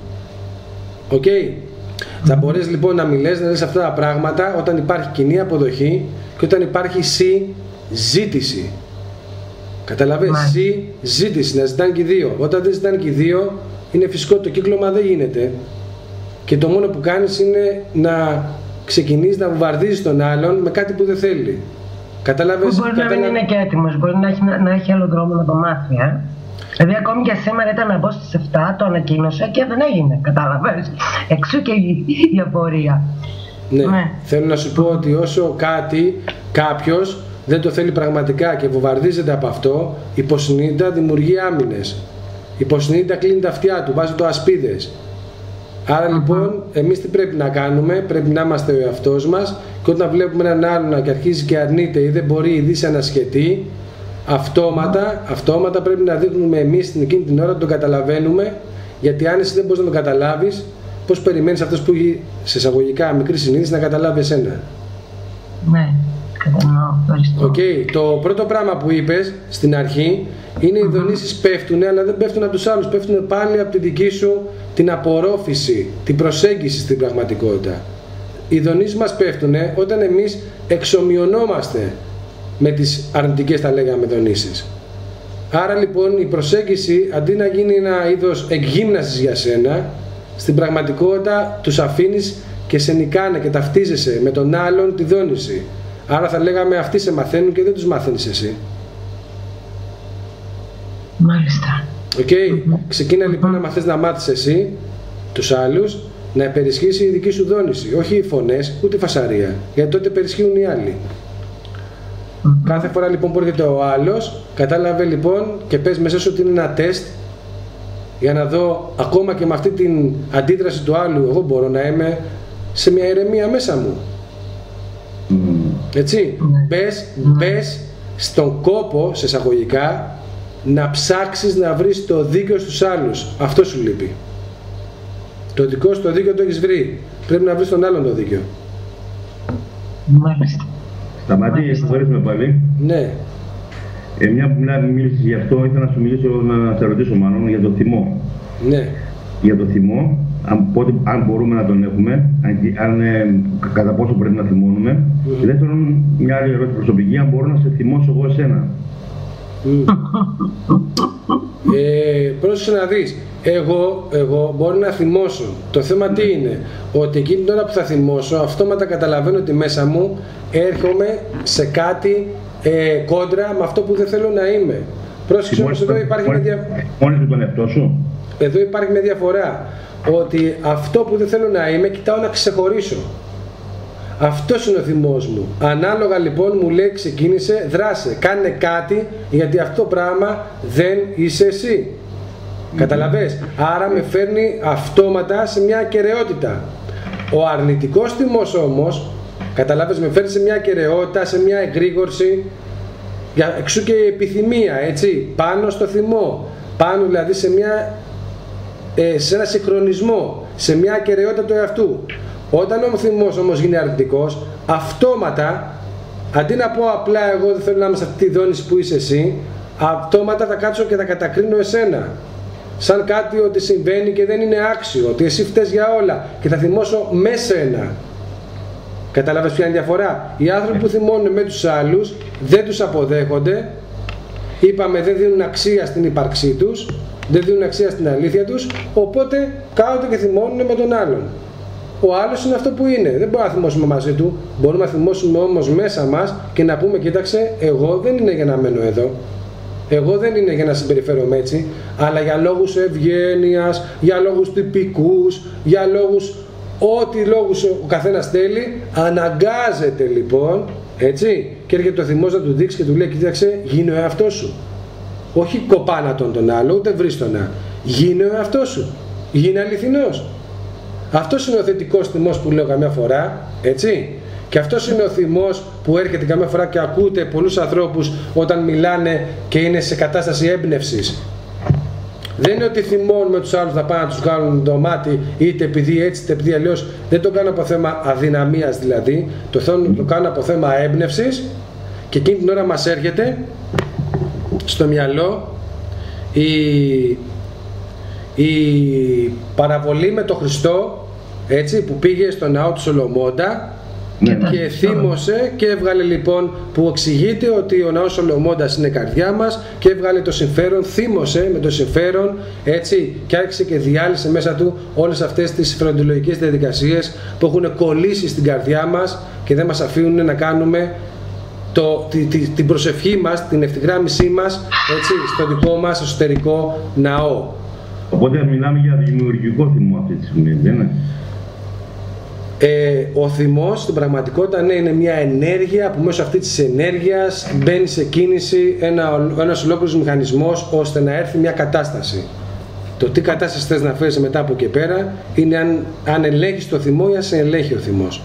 Θα μπορείς λοιπόν να μιλές, να λες αυτά τα πράγματα όταν υπάρχει κοινή αποδοχή και όταν υπάρχει ζήτηση. Καταλαβες, ζήτηση, να ζητάνε και οι δύο. Όταν δεν ζητάνε και οι δύο, είναι φυσικό, το κύκλωμα δεν γίνεται. Και το μόνο που κάνεις είναι να ξεκινήσεις να βομβαρδίζεις τον άλλον με κάτι που δεν θέλει. Καταλάβες, μπορεί να μην είναι και έτοιμος, μπορεί να έχει άλλο δρόμο να το μάθει. Δηλαδή ακόμη και σήμερα ήταν να μπω στις 7, το ανακοίνωσα και δεν έγινε, κατάλαβες. Εξού και η απορία. Ναι, θέλω να σου πω ότι όσο κάποιος δεν το θέλει πραγματικά και βομβαρδίζεται από αυτό, υποσυνείδητα δημιουργεί άμυνες. Υποσυνείδητα κλείνει τα αυτιά του, βάζει το ασπίδες. Άρα λοιπόν, εμείς τι πρέπει να κάνουμε? Πρέπει να είμαστε ο εαυτός μας και όταν βλέπουμε έναν άλλον και αρχίζει και αρνείται ή δεν μπορεί ή δυσανασχετεί, αυτόματα πρέπει να δείχνουμε εμείς εκείνη την ώρα ότι τον καταλαβαίνουμε, γιατί αν εσύ δεν μπορείς να τον καταλάβεις, πώς περιμένεις αυτός που έχει σε εισαγωγικά μικρή συνείδηση να καταλάβει εσένα? Ναι, κατανοώ. Το πρώτο πράγμα που είπες στην αρχή είναι οι δονήσεις πέφτουν, αλλά δεν πέφτουν από τους άλλους, πέφτουν πάλι από τη δική σου την απορρόφηση, την προσέγγιση στην πραγματικότητα. Οι δονήσεις μας πέφτουν όταν εμείς εξομοιωνόμαστε με τις αρνητικές, τα λέγαμε, δονήσεις. Άρα λοιπόν η προσέγγιση, αντί να γίνει ένα είδος εκγύμνασης για σένα, στην πραγματικότητα τους αφήνεις και σε νικάνε και ταυτίζεσαι με τον άλλον τη δόνηση. Άρα θα λέγαμε αυτοί σε μαθαίνουν και δεν τους μαθαίνεις εσύ. Μάλιστα. Ξεκίνα λοιπόν να μαθαίνεις να μάθεις εσύ τους άλλους, να υπερισχύσει η δική σου δόνηση, όχι οι φωνές, ούτε η φασαρία, γιατί τότε υπερισχύουν οι άλλοι. Κάθε φορά λοιπόν που έρχεται ο άλλος, κατάλαβε λοιπόν και πες μέσα σου ότι είναι ένα τεστ για να δω ακόμα και με αυτή την αντίδραση του άλλου εγώ μπορώ να είμαι σε μια ηρεμία μέσα μου. Έτσι, μπες στον κόπο, σε εισαγωγικά, να ψάξεις να βρεις το δίκαιο στους άλλους. Αυτό σου λείπει. Το δικό σου το δίκαιο το έχεις βρει. Πρέπει να βρεις τον άλλον το δίκαιο. Μάλιστα. Σταματή, ευχαριστούμε πάλι. Ναι. Μια που μίλησες γι' αυτό, ήθελα να σου μιλήσω, να σε ρωτήσω μάλλον για το θυμό. Ναι. Για το θυμό, αν μπορούμε να τον έχουμε, κατά πόσο πρέπει να θυμώνουμε. Και δεύτερον, μια άλλη ερώτηση προσωπική, αν μπορώ να σε θυμώσω εγώ εσένα. Πρόσεξε να δεις, εγώ μπορώ να θυμώσω. Το θέμα τι είναι, ότι εκείνη την ώρα που θα θυμώσω, αυτόματα καταλαβαίνω ότι μέσα μου έρχομαι σε κάτι κόντρα με αυτό που δεν θέλω να είμαι. Πρόσεξε όμως, εδώ υπάρχει μια διαφορά. Τον εαυτό σου. Εδώ υπάρχει μια διαφορά, ότι αυτό που δεν θέλω να είμαι, κοιτάω να ξεχωρίσω. Αυτός είναι ο θυμός μου. Ανάλογα λοιπόν μου λέει ξεκίνησε, δράσε, κάνε κάτι, γιατί αυτό το πράγμα δεν είσαι εσύ. Καταλαβες? Άρα με φέρνει αυτόματα σε μια ακεραιότητα. Ο αρνητικός θυμός όμως, καταλάβες, με φέρνει σε μια ακεραιότητα, σε μια εγρήγορση, εξού και η επιθυμία, έτσι, πάνω στο θυμό, πάνω δηλαδή σε ένα συγχρονισμό, σε μια ακεραιότητα του εαυτού. Όταν ο θυμός όμως γίνει αρνητικός, αυτόματα, αντί να πω απλά εγώ δεν θέλω να είμαι σε αυτή τη δόνηση που είσαι εσύ, αυτόματα θα κάτσω και θα κατακρίνω εσένα. Σαν κάτι ότι συμβαίνει και δεν είναι άξιο, ότι εσύ φταίς για όλα και θα θυμώσω με σένα. Κατάλαβες ποια είναι η διαφορά? Οι άνθρωποι που θυμώνουν με τους άλλους δεν τους αποδέχονται, είπαμε δεν δίνουν αξία στην ύπαρξή τους, δεν δίνουν αξία στην αλήθεια τους, οπότε κάθονται και θυμώνουν με τον άλλον. Ο άλλος είναι αυτό που είναι, δεν μπορούμε να θυμώσουμε μαζί του, μπορούμε να θυμώσουμε όμως μέσα μας και να πούμε κοίταξε, εγώ δεν είναι για να μένω εδώ, εγώ δεν είναι για να συμπεριφέρομαι έτσι, αλλά για λόγους ευγένειας, για λόγους τυπικούς, για λόγους, ό,τι λόγους ο καθένας θέλει, αναγκάζεται λοιπόν, έτσι, και έρχεται ο θυμός να του δείξει και του λέει κοίταξε, γίνε ο εαυτός σου. Όχι κοπάνα τον άλλο, ούτε βρίστονα. Γίνε ο εαυτός σου, γίνε αληθινός. Αυτός είναι ο θετικός θυμός που λέω καμιά φορά, έτσι. Και αυτός είναι ο θυμός που έρχεται καμιά φορά και ακούτε πολλούς ανθρώπους όταν μιλάνε και είναι σε κατάσταση έμπνευσης. Δεν είναι ότι θυμώνουν με τους άλλους να πάνε να τους κάνουν το μάτι, είτε επειδή έτσι είτε επειδή αλλιώς. Δεν το κάνω από θέμα αδυναμίας δηλαδή, το κάνω από θέμα έμπνευσης, και εκείνη την ώρα μας έρχεται στο μυαλό η παραβολή με τον Χριστό, έτσι, που πήγε στο ναό του Σολομώντα και θύμωσε και έβγαλε λοιπόν, που εξηγείται ότι ο ναός Σολομώντας είναι καρδιά μας, και έβγαλε το συμφέρον, θύμωσε με το συμφέρον, έτσι, και άρχισε και διάλυσε μέσα του όλες αυτές τις φροντολογικές διαδικασίες που έχουν κολλήσει στην καρδιά μας και δεν μας αφήνουν να κάνουμε την προσευχή μας, την ευθυγράμμισή μας, έτσι, στο δικό μας εσωτερικό ναό. Οπότε μιλάμε για δημιουργικό θυμό αυτή τη στιγμή, δεν είναι? Ο θυμός στην πραγματικότητα είναι μια ενέργεια που μέσω αυτής της ενέργειας μπαίνει σε κίνηση ένας ολόκληρος μηχανισμός ώστε να έρθει μια κατάσταση. Το τι κατάσταση θες να φέρεις μετά από και πέρα είναι αν ελέγχεις το θυμό ή αν σε ελέγχει ο θυμός.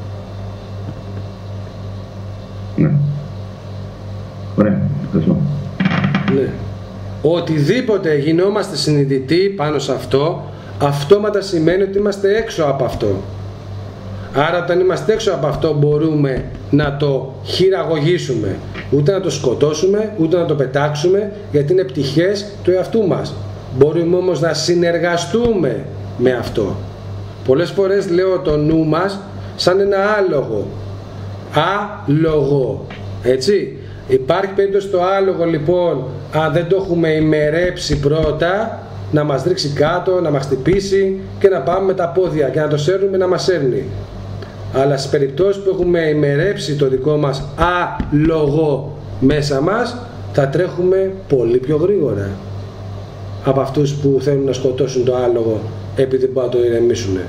Ναι. Ωραία, ευχαριστώ. Ναι. Οτιδήποτε γινόμαστε συνειδητοί πάνω σε αυτό, αυτόματα σημαίνει ότι είμαστε έξω από αυτό. Άρα όταν είμαστε έξω από αυτό μπορούμε να το χειραγωγήσουμε, ούτε να το σκοτώσουμε, ούτε να το πετάξουμε, γιατί είναι πτυχές του εαυτού μας. Μπορούμε όμως να συνεργαστούμε με αυτό. Πολλές φορές λέω το νου μας σαν ένα άλογο. Άλογο, έτσι. Υπάρχει περίπτωση το άλογο λοιπόν, αν δεν το έχουμε ημερέψει πρώτα, να μας ρίξει κάτω, να μας χτυπήσει και να πάμε με τα πόδια και να το σέρνουμε να μας σέρνει. Αλλά στις περιπτώσεις που έχουμε ημερέψει το δικό μας άλογο μέσα μας, θα τρέχουμε πολύ πιο γρήγορα από αυτούς που θέλουν να σκοτώσουν το άλογο επειδή δεν μπορούν να το ηρεμήσουν.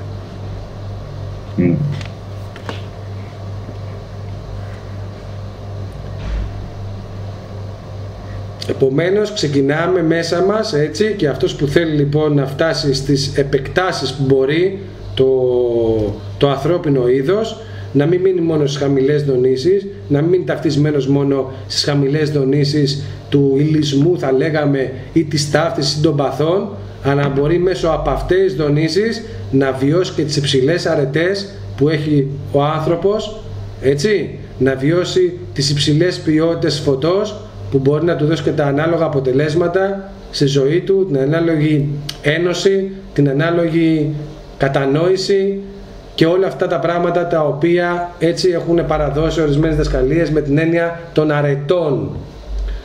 Επομένως ξεκινάμε μέσα μας, έτσι, και αυτός που θέλει λοιπόν να φτάσει στις επεκτάσεις που μπορεί το ανθρώπινο είδος, να μην μείνει μόνο στις χαμηλές δονήσεις, να μην μείνει ταυτισμένος μόνο στις χαμηλές δονήσεις του υλισμού θα λέγαμε, ή της ταύτισης ή των παθών, αλλά να μπορεί μέσω από αυτές τις δονήσεις να βιώσει και τις υψηλές αρετές που έχει ο άνθρωπος, έτσι, να βιώσει τις υψηλές ποιότητες φωτός που μπορεί να του δώσει και τα ανάλογα αποτελέσματα στη ζωή του, την ανάλογη ένωση, την ανάλογη κατανόηση και όλα αυτά τα πράγματα τα οποία έτσι έχουν παραδώσει ορισμένες δασκαλίες με την έννοια των αρετών.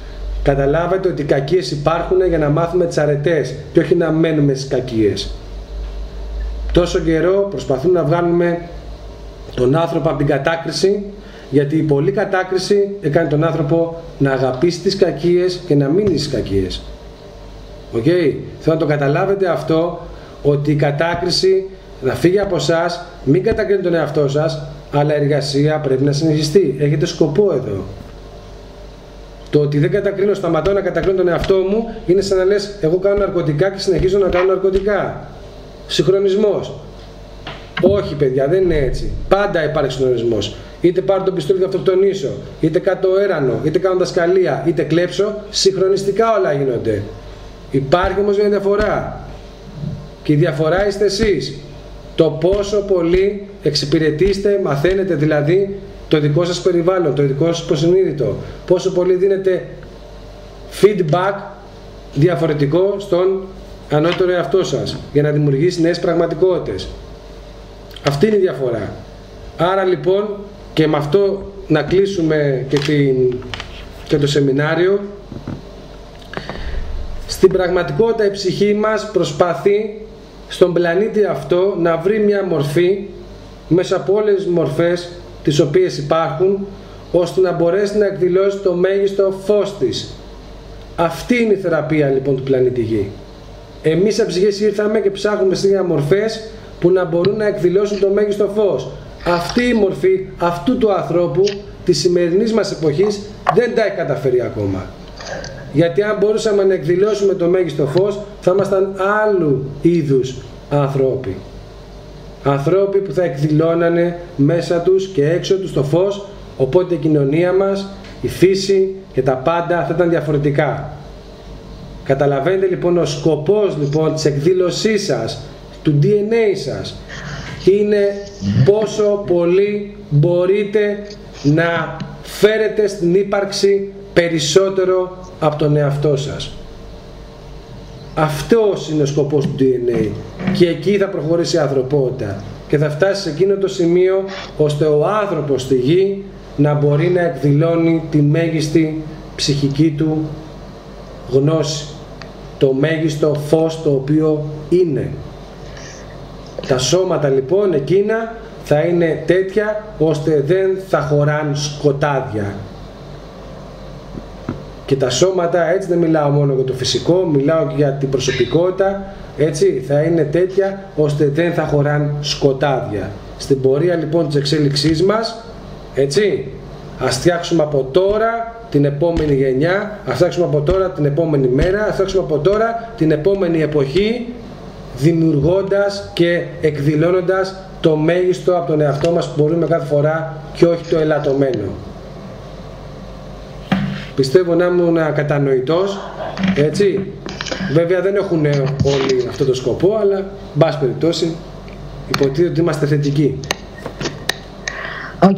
Καταλάβετε ότι οι κακίες υπάρχουν για να μάθουμε τις αρετές και όχι να μένουμε στις κακίες. Τόσο καιρό προσπαθούμε να βγάλουμε τον άνθρωπο από την κατάκριση, γιατί η πολλή κατάκριση έκανε τον άνθρωπο να αγαπήσει τις κακίες και να μείνει στις κακίες. Okay. Θέλω να το καταλάβετε αυτό, ότι η κατάκριση να φύγει από εσάς, μην κατακρίνετε τον εαυτό σας, αλλά η εργασία πρέπει να συνεχιστεί. Έχετε σκοπό εδώ. Το ότι δεν κατακρίνω, σταματώ να κατακρίνω τον εαυτό μου, είναι σαν να λες εγώ κάνω ναρκωτικά και συνεχίζω να κάνω ναρκωτικά. Συγχρονισμός. Όχι παιδιά, δεν είναι έτσι. Πάντα υπάρχει συγχρονισμός. Είτε πάρω το πιστόλι και αυτοκτονήσω, είτε κάτω έρανο, είτε κάνω δασκαλία, είτε κλέψω, συγχρονιστικά όλα γίνονται. Υπάρχει όμως μια διαφορά. Και η διαφορά είστε εσείς. Το πόσο πολύ εξυπηρετήστε, μαθαίνετε δηλαδή το δικό σας περιβάλλον, το δικό σας υποσυνείδητο. Πόσο πολύ δίνετε feedback διαφορετικό στον ανώτερο εαυτό σας για να δημιουργήσει νέες πραγματικότητες. Αυτή είναι η διαφορά. Άρα λοιπόν, και με αυτό να κλείσουμε και το σεμινάριο, στην πραγματικότητα η ψυχή μας προσπαθεί στον πλανήτη αυτό να βρει μια μορφή μέσα από όλες τις μορφές τις οποίες υπάρχουν, ώστε να μπορέσει να εκδηλώσει το μέγιστο φως της. Αυτή είναι η θεραπεία λοιπόν του πλανήτη Γη. Εμείς σαν ψυχές ήρθαμε και ψάχνουμε στις μορφές που να μπορούν να εκδηλώσουν το μέγιστο φως. Αυτή η μορφή αυτού του ανθρώπου της σημερινής μας εποχής δεν τα έχει καταφέρει ακόμα. Γιατί αν μπορούσαμε να εκδηλώσουμε το μέγιστο φως, θα ήμασταν άλλου είδους ανθρώποι. Ανθρώποι που θα εκδηλώνανε μέσα τους και έξω τους το φως, οπότε η κοινωνία μας, η φύση και τα πάντα θα ήταν διαφορετικά. Καταλαβαίνετε λοιπόν ο σκοπός λοιπόν της εκδήλωσής σας, του DNA σας, είναι πόσο πολύ μπορείτε να φέρετε στην ύπαρξη περισσότερο από τον εαυτό σας. Αυτός είναι ο σκοπός του DNA και εκεί θα προχωρήσει η ανθρωπότητα και θα φτάσει σε εκείνο το σημείο ώστε ο άνθρωπος στη γη να μπορεί να εκδηλώνει τη μέγιστη ψυχική του γνώση, το μέγιστο φως το οποίο είναι. Τα σώματα λοιπόν εκείνα θα είναι τέτοια ώστε δεν θα χωράν σκοτάδια. Και τα σώματα, έτσι δεν μιλάω μόνο για το φυσικό, μιλάω και για την προσωπικότητα, έτσι θα είναι τέτοια ώστε δεν θα χωράν σκοτάδια. Στην πορεία λοιπόν της εξέλιξής μας, έτσι, ας φτιάξουμε από τώρα την επόμενη γενιά, ας φτιάξουμε από τώρα την επόμενη μέρα, ας φτιάξουμε από τώρα την επόμενη εποχή, δημιουργώντας και εκδηλώνοντας το μέγιστο από τον εαυτό μας που μπορούμε κάθε φορά και όχι το ελαττωμένο. Πιστεύω να ήμουν κατανοητός, έτσι. Βέβαια δεν έχουν όλοι αυτό το σκοπό, αλλά μπας περιπτώσει υποτίθεται ότι είμαστε θετικοί. Οκ.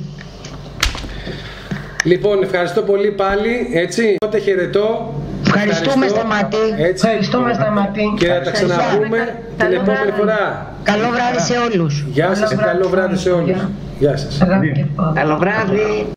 Λοιπόν, ευχαριστώ πολύ πάλι, έτσι. Τότε χαιρετώ. Ευχαριστούμε Σταματή. Ευχαριστούμε Σταματή. Και θα τα ξαναπούμε την επόμενη φορά. Καλό βράδυ σε όλους. Γεια σας και καλό βράδυ σε όλους. Γεια σας. Καλό βράδυ.